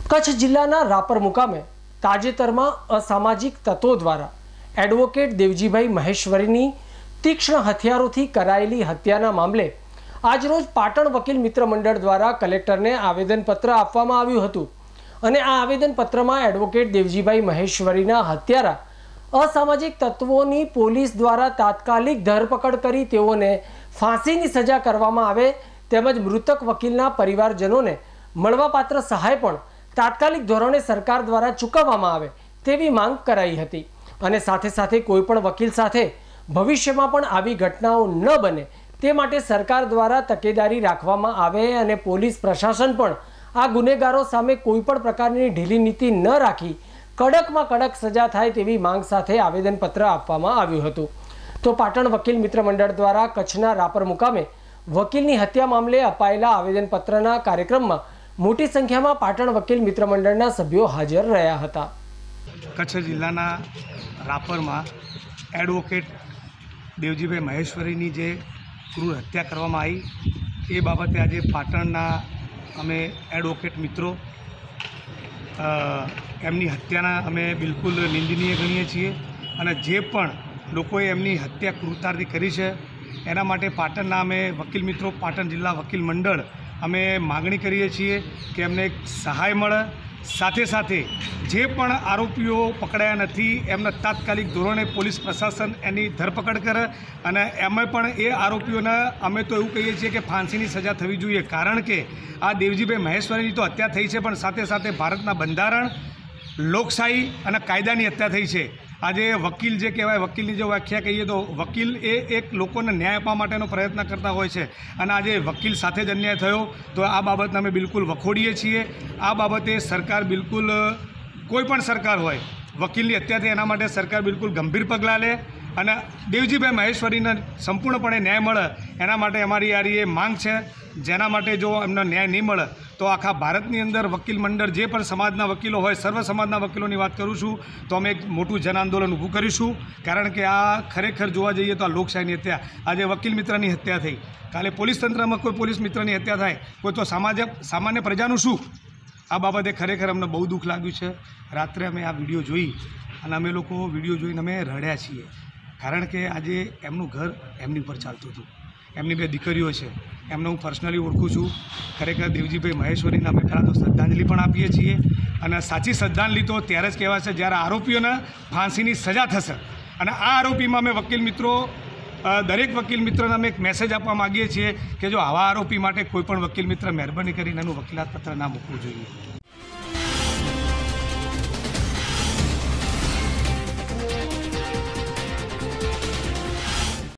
કચ્છ જિલ્લાના રાપર મુકામે તાજેતરમાં અસામાજિક તત્વો દ્વારા એડવોકેટ દેવજીભાઈ મહેશ્વરીની તીક્ષ્ણ હથિયારોથી કરાયેલી હત્યાના મામલે આજરોજ પાટણ વકીલ મિત્ર મંડળ દ્વારા કલેક્ટરને આવેદનપત્ર આપવામાં આવ્યું હતું અને આ આવેદનપત્રમાં એડવોકેટ દેવજીભાઈ મહેશ્વરીના હત્યારા અસામાજિક તત્વોની પોલીસ દ્વારા તાત્કાલિક ધરપકડ કરી તેઓને ફાંસીની સજા કરવામાં આવે તેમજ મૃતક વકીલના પરિવારજનોને મળવાપાત્ર સહાય પણ તાત્કાલિક ધોરણે સરકાર દ્વારા ચૂકવવામાં આવે તેવી માંગ કરાઈ હતી અને સાથે સાથે કોઈપણ વકીલ સાથે ભવિષ્યમાં પણ આવી ઘટનાઓ ન બને તે માટે સરકાર દ્વારા તકેદારી રાખવામાં આવે અને પોલીસ પ્રશાસન પણ આ ગુનેગારો સામે કોઈપણ પ્રકારની ઢીલી નીતિ ન રાખી કડકમાં કડક સજા થાય તેવી માંગ સાથે આવેદનપત્ર આપવામાં આવ્યું હતું। તો પાટણ વકીલ મિત્ર મંડળ દ્વારા કચ્છના રાપર મુકામે વકીલની હત્યા મામલે અપાયેલા આવેદનપત્રના કાર્યક્રમમાં મોટી સંખ્યામાં પાટણ વકીલ મિત્ર મંડળના સભ્યો હાજર રહ્યા હતા। કચ્છ જિલ્લાના રાપરમાં એડવોકેટ દેવજીભાઈ મહેશ્વરીની જે ક્રૂર હત્યા કરવામાં આવી એ બાબતે આજે પાટણના અમે એડવોકેટ મિત્રો એમની હત્યાના અમે બિલકુલ નિંદનીય ગણીએ છીએ અને જે પણ લોકોએ એમની હત્યા ક્રૂરતાથી કરી છે એના માટે પાટણના અમે વકીલ મિત્રો પાટણ જિલ્લા વકીલ મંડળ અમે માગણી કરીએ છીએ કે એમને સહાય મળે, સાથે સાથે જે પણ આરોપીઓ પકડાયા નથી એમને તાત્કાલિક ધોરણે પોલીસ પ્રશાસન એની ધરપકડ કરે અને એમાં પણ એ આરોપીઓને અમે તો એવું કહીએ છીએ કે ફાંસીની સજા થવી જોઈએ, કારણ કે આ દેવજીભાઈ મહેશ્વરીની તો હત્યા થઈ છે પણ સાથે સાથે ભારતના બંધારણ, લોકશાહી અને કાયદાની હત્યા થઈ છે। આજે વકીલ જે કહેવાય, વકીલની જો વ્યાખ્યા કહીએ તો વકીલ એ એક લોકોને ન્યાય આપવા માટેનો પ્રયત્ન કરતા હોય છે અને આજે વકીલ સાથે જ અન્યાય થયો તો આ બાબતને અમે બિલકુલ વખોડીએ છીએ। આ બાબતે સરકાર બિલકુલ, કોઈ પણ સરકાર હોય, વકીલની હત્યા થઈ એના માટે સરકાર બિલકુલ ગંભીર પગલાં લે અને દેવજીભાઈ મહેશ્વરીને સંપૂર્ણપણે ન્યાય મળે એના માટે અમારી આ એ માંગ છે। જેના માટે જો એમને ન્યાય નહીં મળે તો આખા ભારતની અંદર વકીલ મંડળ જે પણ સમાજના વકીલો હોય, સર્વ સમાજના વકીલોની વાત કરું છું, તો અમે એક મોટું જન આંદોલન ઊભું કરીશું, કારણ કે આ ખરેખર જોવા જઈએ તો આ લોકશાહીની હત્યા, આજે વકીલ મિત્રની હત્યા થઈ, કાલે પોલીસ તંત્રમાં કોઈ પોલીસ મિત્રની હત્યા થાય, કોઈ તો સામાન્ય પ્રજાનું શું? આ બાબતે ખરેખર અમને બહુ દુઃખ લાગ્યું છે। રાત્રે અમે આ વિડીયો જોઈ અને અમે લોકો વિડીયો જોઈને અમે રડ્યા છીએ, કારણ કે આજે એમનું ઘર એમની ઉપર ચાલતું હતું, એમની બે દીકરીઓ છે, એમને હું પર્સનલી ઓળખું છું। ખરેખર દેવજીભાઈ મહેશ્વરીને અમે પહેલાં તો શ્રદ્ધાંજલિ પણ આપીએ છીએ અને સાચી શ્રદ્ધાંજલિ તો ત્યારે જ કહેવાશે જ્યારે આરોપીઓને ફાંસીની સજા થશે અને આ આરોપીમાં અમે વકીલ મિત્રો, દરેક વકીલ મિત્રોને અમે એક મેસેજ આપવા માગીએ છીએ કે જો આવા આરોપી માટે કોઈ પણ વકીલ મિત્ર મહેરબાની કરીને એનું વકીલાત પત્ર ના મૂકવું જોઈએ।